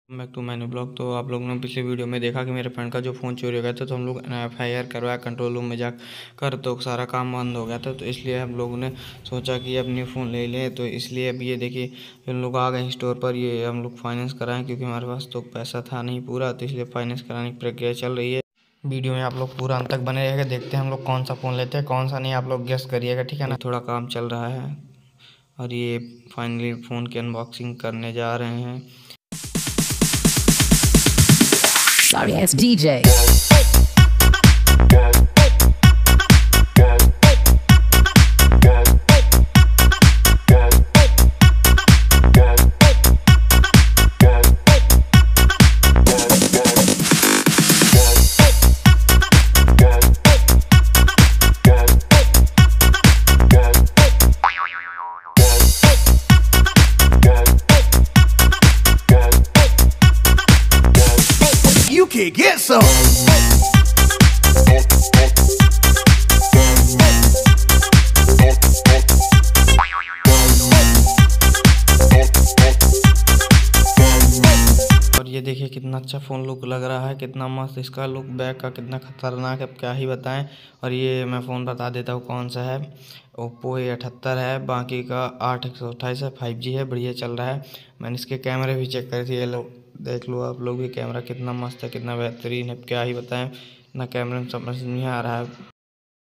Back to menu blog. तो आप लोगों ने पिछले वीडियो में देखा कि मेरे फ्रेंड का जो फ़ोन चोरी हो गया था, तो हम लोग FIR करवाया कंट्रोल रूम में जाकर, तो सारा काम बंद हो गया था। तो इसलिए हम लोगों ने सोचा कि अब न्यू फ़ोन ले लें। तो इसलिए अब ये देखिए हम लोग आ गए स्टोर पर, ये हम लोग फाइनेंस कराएं क्योंकि हमारे पास तो पैसा था नहीं पूरा, तो इसलिए फाइनेंस कराने की प्रक्रिया चल रही है। वीडियो में आप लोग पूरा अंत तक बने रहेगा, देखते हैं हम लोग कौन सा फ़ोन लेते हैं कौन सा नहीं, आप लोग गेस करिएगा, ठीक है ना। थोड़ा काम चल रहा है और ये फाइनली फ़ोन की अनबॉक्सिंग करने जा रहे हैं। Sorry ass DJ. You can get some. और ये देखिए कितना अच्छा फ़ोन लुक लग रहा है, कितना मस्त इसका लुक, बैक का कितना खतरनाक है, अब क्या ही बताएं। और ये मैं फ़ोन बता देता हूँ कौन सा है, ओप्पो A78 है, बाकी का 8128 है, 5G है, बढ़िया चल रहा है। मैंने इसके कैमरे भी चेक करे थे, ये लो देख लो आप लोग भी, कैमरा कितना मस्त है, कितना बेहतरीन है, क्या ही बताएं। ना कैमरे में समझ नहीं आ रहा है।